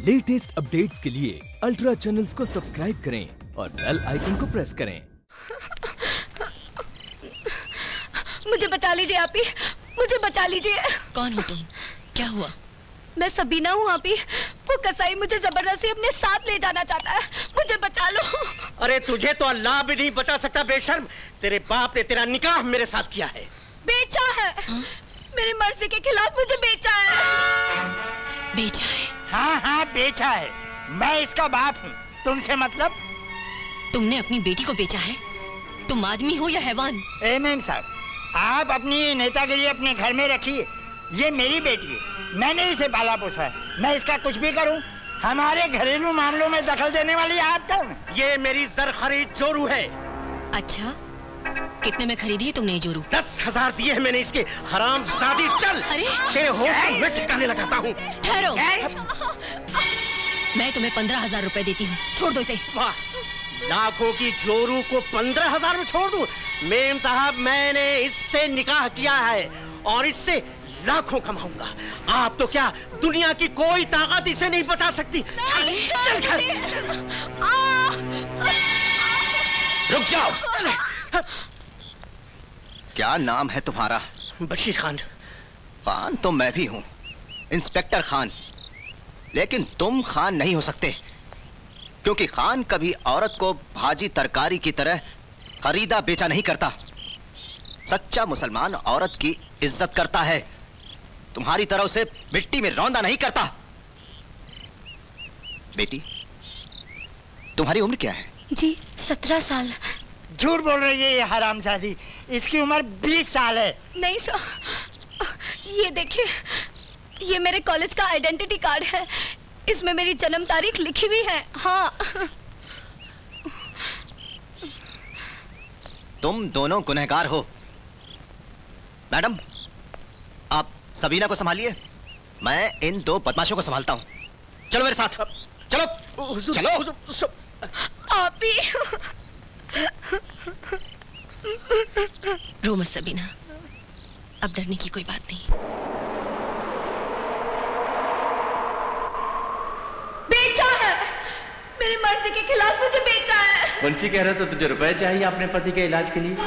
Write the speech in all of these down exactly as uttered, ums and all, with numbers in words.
Latest updates के लिए ultra channels को सब्सक्राइब करें और बेल आइकन को प्रेस करें। मुझे बचा लीजिए आपी, मुझे बचा लीजिए। कौन हो तुम? क्या हुआ? मैं सबीना हूँ आपी। वो कसाई मुझे जबरदस्ती अपने साथ ले जाना चाहता है, मुझे बचा लो। अरे तुझे तो अल्लाह भी नहीं बचा सकता बेशर्म। तेरे बाप ने तेरा निकाह मेरे साथ किया है। बेचा है? हा? मेरी मर्जी के खिलाफ मुझे बेचा है। बेचा है? हाँ हाँ बेचा है। मैं इसका बाप हूँ, तुमसे मतलब? तुमने अपनी बेटी को बेचा है? तुम आदमी हो या हैवान? ए मैम साहब, आप अपनी नेतागिरी अपने घर में रखिए। ये मेरी बेटी है, मैंने इसे पाला पोसा है। मैं इसका कुछ भी करूं, हमारे घरेलू मामलों में दखल देने वाली आप कौन? ये मेरी जर खरीद जोरू है। अच्छा, कितने में खरीदी है तुमने ये जोरू? दस हजार दिए हैं मैंने इसके। हराम शादी चल। अरे तेरे होश को मैं ठिकाने लगाता हूँ। ठहरो, मैं तुम्हें पंद्रह हजार रुपए देती हूँ, छोड़ दो इसे। वाह, लाखों की जोरू को पंद्रह हजार में छोड़ दूं? मेम साहब, मैंने इससे निकाह किया है और इससे लाखों कमाऊंगा। आप तो क्या, दुनिया की कोई ताकत इसे नहीं बचा सकती। चल, चल, चल। रुक जाओ। क्या नाम है तुम्हारा? बशीर खान। खान तो मैं भी हूं, इंस्पेक्टर खान। लेकिन तुम खान नहीं हो सकते, क्योंकि खान कभी औरत को भाजी तरकारी की तरह खरीदा बेचा नहीं करता। सच्चा मुसलमान औरत की इज्जत करता है, तुम्हारी तरह उसे मिट्टी में रौंदा नहीं करता। बेटी, तुम्हारी उम्र क्या है? जी सत्रह साल। झूठ बोल रही है ये हरामजादी, इसकी उम्र बीस साल है। नहीं सर, ये देखिए, ये मेरे कॉलेज का आइडेंटिटी कार्ड है, इसमें मेरी जन्म तारीख लिखी हुई है। हाँ। तुम दोनों गुनहगार हो। मैडम, आप सबीना को संभालिए, मैं इन दो बदमाशों को संभालता हूँ। चलो मेरे साथ, चलो चलो। आप ही। रो मत सबीना, अब डरने की कोई बात नहीं। बेचा है, मेरी मर्जी के खिलाफ मुझे बेचा है। मुंशी कह रहे तो तुझे रुपए चाहिए अपने पति के इलाज के लिए।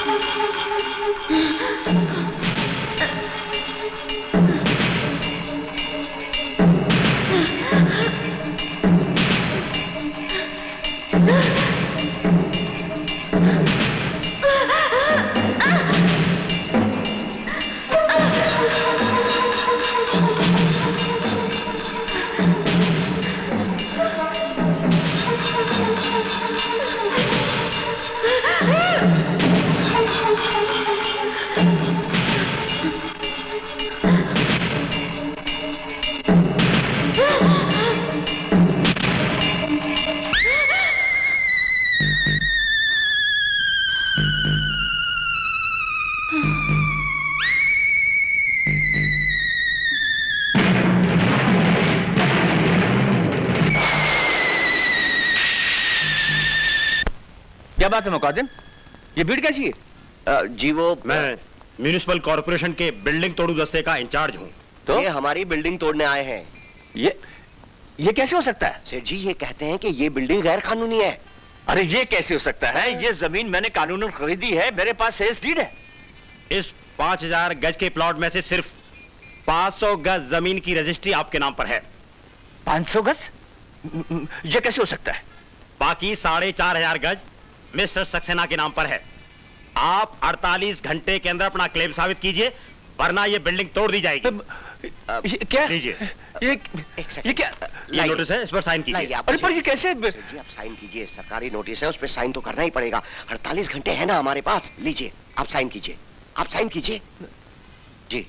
क्या बात है मुकादिम, ये भीड़ कैसी है? जी वो मैं म्युनिसिपल कॉर्पोरेशन के बिल्डिंग तोड़ू दस्ते का इंचार्ज हूँ। तो ये हमारी बिल्डिंग तोड़ने आए हैं। ये ये कैसे हो सकता है? सेठ जी, ये कहते हैं कि ये बिल्डिंग गैर कानूनी है। अरे ये कैसे हो सकता है? ये जमीन मैंने कानूनन खरीदी है, मेरे पास सेल्स डीड है। इस पांच हजार गज के प्लॉट में से सिर्फ पांच सौ गज जमीन की रजिस्ट्री आपके नाम पर है। पांच सौ गज? ये कैसे हो सकता है? बाकी साढ़े चार हजार गज मिस्टर सक्सेना के नाम पर है। आप अड़तालीस घंटे के अंदर अपना क्लेम साबित कीजिए, वरना ये बिल्डिंग तोड़ दी जाएगी। ये क्या? लीजिए। ये ये क्या? ये नोटिस है, इस पर साइन कीजिए। अरे पर ये कैसे? जी आप साइन कीजिए, सरकारी नोटिस है, उस पर साइन तो करना ही पड़ेगा। अड़तालीस घंटे है ना हमारे पास। लीजिए, आप साइन कीजिए, आप साइन कीजिए जी।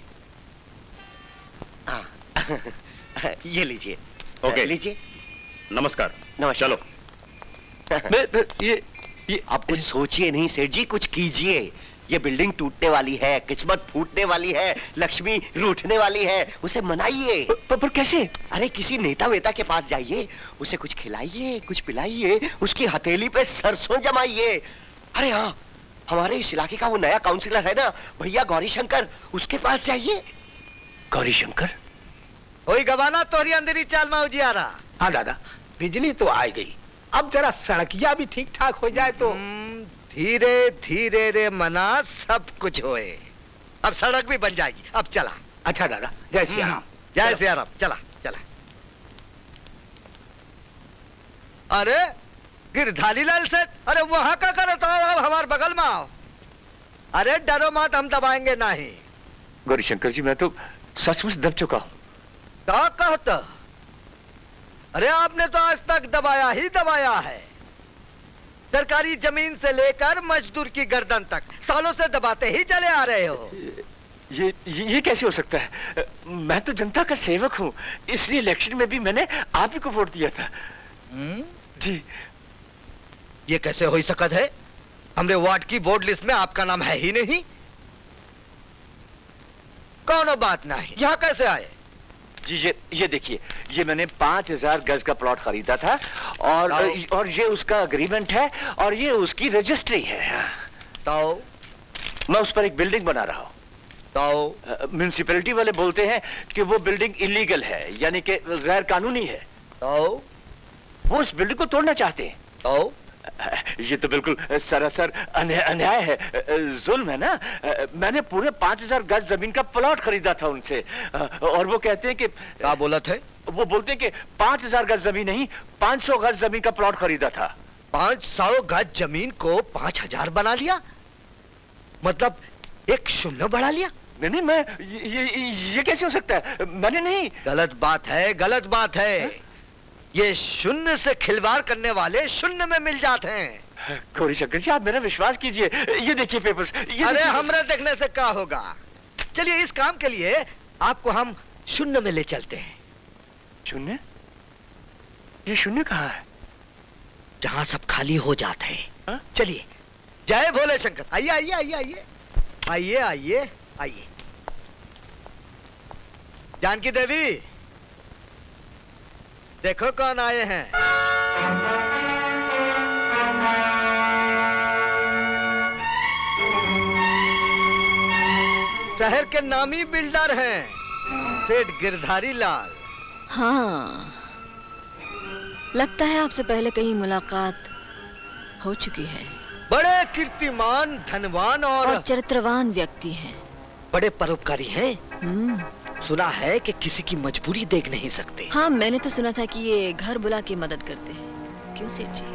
हाँ ये लीजिए। ओके लीजिए। नमस्कार। नमस्कार। चलो। ये ये आप कुछ सोचिए नहीं सेठ जी, कुछ कीजिए। ये बिल्डिंग टूटने वाली है, किस्मत फूटने वाली है, लक्ष्मी रूठने वाली है, उसे मनाइए। पर, पर कैसे? अरे किसी नेता वेता के पास जाइए, उसे कुछ खिलाइए, कुछ पिलाइए, उसकी हथेली पे सरसों जमाइए। अरे हाँ, हमारे इस इलाके का वो नया काउंसिलर है ना भैया गौरी शंकर, उसके पास जाइए। गौरी शंकर? वही गवाना तोहरी अंदरी चाल में उजियारा। हाँ दादा, बिजली तो आ गई, अब जरा सड़किया भी ठीक ठाक हो जाए तो। धीरे धीरे रे मना सब कुछ होए। अब सड़क भी बन जाएगी, अब चला। अच्छा दादा, जय सिया राम। जय सिया राम, चला चला। अरे गिरधारी लाल सेठ, अरे वहां का करो तो अब हमारे बगल में आओ। अरे डरो मत, हम दबाएंगे नहीं। गौरीशंकर जी, मैं तो सचमुच दब चुका हूं। क्या कहता? अरे आपने तो आज तक दबाया ही दबाया है। सरकारी जमीन से लेकर मजदूर की गर्दन तक सालों से दबाते ही चले आ रहे हो। ये ये, ये कैसे हो सकता है? मैं तो जनता का सेवक हूं, इसलिए इलेक्शन में भी मैंने आप ही को वोट दिया था। जी। ये कैसे हो सकता है? हमरे वार्ड की वोट लिस्ट में आपका नाम है ही नहीं। कौन बात नहीं, यहाँ कैसे आए? जी ये ये देखिए, ये मैंने पांच हजार गज का प्लॉट खरीदा था और और ये उसका अग्रीमेंट है और ये उसकी रजिस्ट्री है। तो मैं उस पर एक बिल्डिंग बना रहा हूँ। तो म्यूनिसिपैलिटी वाले बोलते हैं कि वो बिल्डिंग इलीगल है, यानी कि गैर कानूनी है। तो वो उस बिल्डिंग को तोड़ना चाहते हैं। तो ये तो बिल्कुल सरासर अन्याय है, जुल्म है ना। मैंने पूरे पांच हजार गज जमीन का प्लॉट खरीदा था उनसे और वो कहते हैं कि क्या बोला थे? वो बोलते हैं कि पांच हजार गज जमीन नहीं, पांच सौ गज जमीन का प्लॉट खरीदा था। पांच सौ गज जमीन को पांच हजार बना लिया, मतलब एक शून्य बढ़ा लिया। नहीं नहीं, मैं ये, ये, ये कैसे हो सकता है? मैंने नहीं। गलत बात है, गलत बात है। है? ये शून्य से खिलवाड़ करने वाले शून्य में मिल जाते हैं। गौरीशंकर जी, आप मेरा विश्वास कीजिए, ये देखिए पेपर्स। ये अरे हमरे देखने से क्या होगा? चलिए, इस काम के लिए आपको हम शून्य में ले चलते हैं। शून्य? ये शून्य कहाँ है? जहां सब खाली हो जाते हैं। चलिए, जय भोले शंकर। आइए आइए आइए आइए आइए आइए आइए। जानकी देवी, देखो कौन आए हैं। शहर के नामी बिल्डर हैं, सेठ गिरधारी लाल। हाँ, लगता है आपसे पहले कहीं मुलाकात हो चुकी है। बड़े कीर्तिमान, धनवान और, और चरित्रवान व्यक्ति हैं। बड़े परोपकारी हैं। हम्म, सुना है कि किसी की मजबूरी देख नहीं सकते। हाँ, मैंने तो सुना था कि ये घर बुला के मदद करते हैं। क्यों सेठ जी?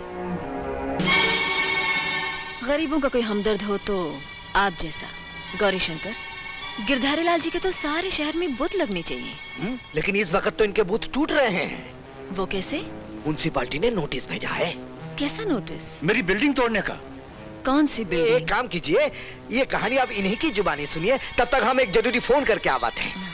गरीबों का कोई हमदर्द हो तो आप जैसा गौरीशंकर, गिरधारी लाल जी के तो सारे शहर में बूथ लगने चाहिए। हुँ? लेकिन इस वक्त तो इनके बूथ टूट रहे हैं। वो कैसे? म्युनिसिपालिटी ने नोटिस भेजा है। कैसा नोटिस? मेरी बिल्डिंग तोड़ने का। कौन सी बिल्डिंग? एक काम कीजिए, ये कहानी आप इन्हीं की जुबानी सुनिए, तब तक हम एक जरूरी फोन करके आवाते हैं।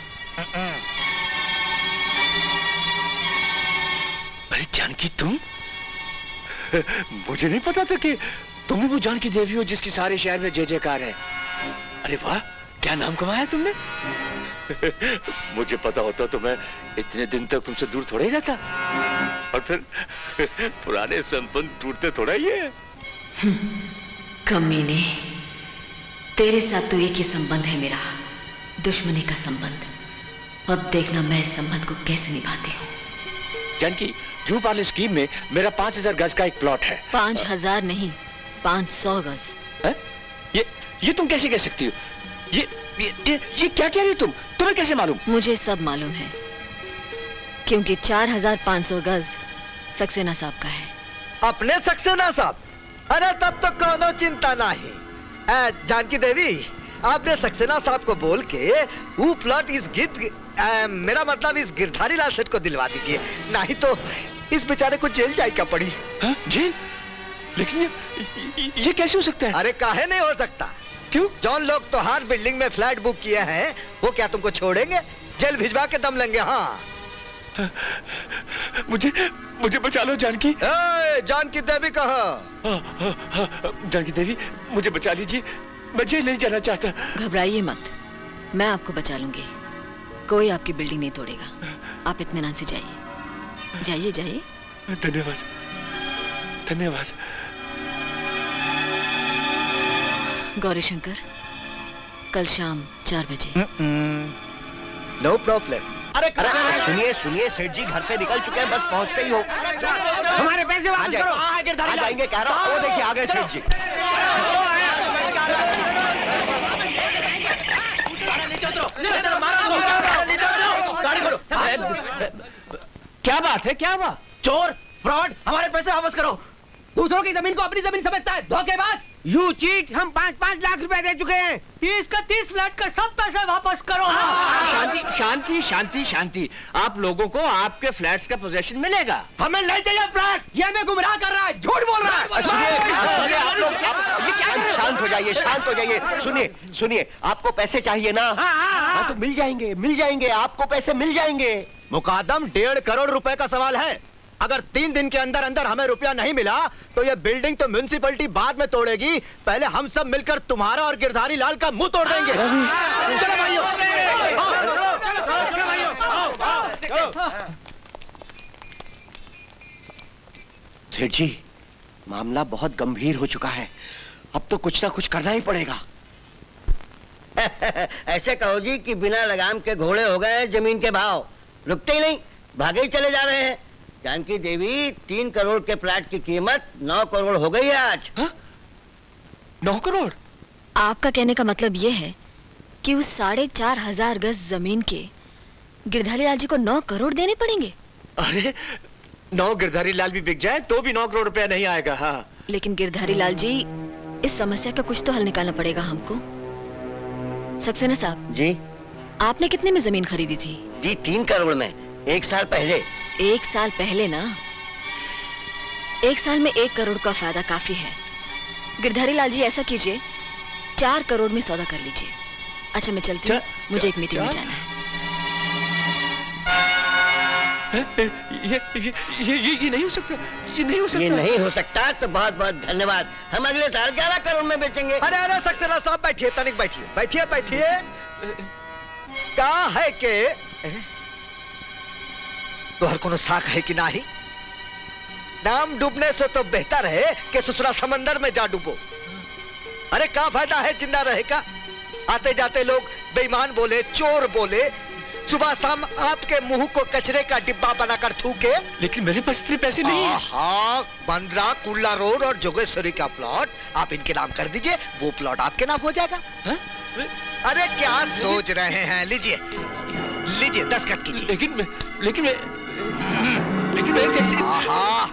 अरे जानकी, तुम? मुझे नहीं पता था कि तुम ही वो जानकी देवी हो जिसकी सारे शहर में जय जयकार है। अरे वाह, क्या नाम कमाया तुमने। मुझे पता होता तो मैं इतने दिन तक तुमसे दूर थोड़ा ही रहता। और फिर पुराने संबंध टूटते थोड़ा ही है। कमीने, तेरे साथ तो एक ही संबंध है मेरा, दुश्मनी का संबंध। अब देखना मैं इस संबंध को कैसे निभाती हूँ। जानकी, जू पार्ले स्कीम में मेरा पांच हजार गज का एक प्लॉट है। पांच हजार नहीं, पांच सौ गज। है? ये ये तुम कैसे कह सकती हो? ये ये ये, ये क्या कह रही हो तुम? तुम्हें कैसे मालूम? मुझे सब मालूम है, क्योंकि चार हजार पांच सौ गज सक्सेना साहब का है। अपने सक्सेना साहब? अरे तब तो कोनो चिंता नहीं। जानकी देवी, आपने सक्सेना साहब को बोल के वो प्लॉट इस गिर आ, मेरा मतलब इस गिरधारी लाल सेठ को दिलवा दीजिए, नहीं तो इस बेचारे को जेल जाए क्या पड़ी। हा? जेल? लेकिन ये, ये, ये कैसे हो सकता है? अरे काहे नहीं हो सकता? क्यों? जौन लोग तो हर बिल्डिंग में फ्लैट बुक किए हैं, वो क्या तुमको छोड़ेंगे? जेल भिजवा के दम लेंगे। हाँ, मुझे मुझे बचा लो जानकी। ए, जानकी देवी कहाँ? जानकी देवी, मुझे बचा लीजिए, मैं जेल नहीं जाना चाहता। घबराइए मत, मैं आपको बचा लूंगी। कोई आपकी बिल्डिंग नहीं तोड़ेगा। आप इत्मीनान से जाइए, जाइए जाइए। धन्यवाद, धन्यवाद। गौरीशंकर, कल शाम चार बजे। No problem. अरे सुनिए सुनिए, सेठ जी घर से निकल चुके हैं, बस पहुंचते ही हो। हमारे पैसे वापस करो। आ जाएंगे कह रहा हूँ, वो देखिए आ गए सेठ जी। क्या बात है, क्या हुआ? चोर, फ्रॉड, हमारे पैसे वापस करो। दूसरों की जमीन को अपनी जमीन समझता है, धोखेबाज। यू चीट, हम पाँच पाँच लाख रुपए दे चुके हैं। तीस का तीस फ्लैट का सब पैसे वापस करो। शांति शांति शांति शांति, आप लोगों को आपके फ्लैट्स का पोजीशन मिलेगा। हमें नहीं चाहिए फ्लैट, ये हमें गुमराह कर रहा है, झूठ बोल रहा है। सुनिए आप लोग, शांत हो जाइए, शांत हो जाइए। सुनिए सुनिए, आपको पैसे चाहिए ना? हाँ तो मिल जाएंगे, मिल जाएंगे, आपको पैसे मिल जाएंगे। मुकादम डेढ़ करोड़ रुपए का सवाल है। अगर तीन दिन के अंदर अंदर हमें रुपया नहीं मिला तो ये बिल्डिंग तो म्युनिसिपैलिटी बाद में तोड़ेगी, पहले हम सब मिलकर तुम्हारा और गिरधारी लाल का मुंह तोड़ देंगे। चलो भाइयों, सेठ जी, मामला बहुत गंभीर हो चुका है, अब तो कुछ ना कुछ करना ही पड़ेगा। ऐसे कहो जी कि बिना लगाम के घोड़े हो गए जमीन के भाव, रुकते ही नहीं, भागे ही चले जा रहे हैं। जानकी देवी, तीन करोड़ के प्लाट की कीमत नौ करोड़ हो गई है आज। हा? नौ करोड़? आपका कहने का मतलब ये है कि उस साढ़े चार हजार गज जमीन के गिरधारी लाल जी को नौ करोड़ देने पड़ेंगे? अरे नौ गिरधारी लाल भी बिक जाए तो भी नौ करोड़ रुपया नहीं आएगा। हाँ, लेकिन गिरधारी लाल जी, इस समस्या का कुछ तो हल निकालना पड़ेगा हमको। सक्सेना साहब जी, आपने कितने में जमीन खरीदी थी? जी तीन करोड़ में, एक साल पहले। एक साल पहले ना? एक साल में एक करोड़ का फायदा काफी है। गिरधारी लाल जी, ऐसा कीजिए, चार करोड़ में सौदा कर लीजिए। अच्छा मैं चलती हूँ, मुझे एक मीटिंग में जाना है। ये, ये, ये, ये, ये नहीं हो सकता, ये नहीं हो सकता। ये नहीं हो सकता तो बहुत बहुत धन्यवाद, हम अगले साल ग्यारह करोड़ में बेचेंगे। अरे अरे सक्सेना साहब बैठिए, तनिक बैठिए बैठिए बैठिए। क्या है के तो हर कोनो साख है कि नहीं? नाम डूबने से तो बेहतर है कि ससुरा समंदर में जा डूबो। अरे क्या फायदा है जिंदा रहे का? आते जाते लोग बेईमान बोले, चोर बोले, सुबह शाम आपके मुंह को कचरे का डिब्बा बनाकर थूके। लेकिन मेरे पास इतने पैसे नहीं है। हाँ, बंद्रा कुल्ला रोड और जोगेश्वरी का प्लॉट आप इनके नाम कर दीजिए, वो प्लॉट आपके नाम हो जाएगा। हा? अरे क्या सोच रहे हैं? लीजिए लीजिए, दस्तखत कीजिए। लेकिन मैं, लेकिन मैं, लेकिन मैं कैसे? हाँ,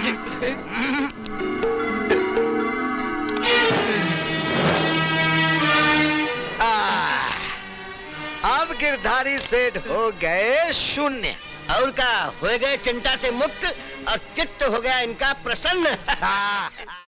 अब गिरधारी सेठ हो गए शून्य। और का हो गए चिंता से मुक्त और चित्त हो गया इनका प्रसन्न।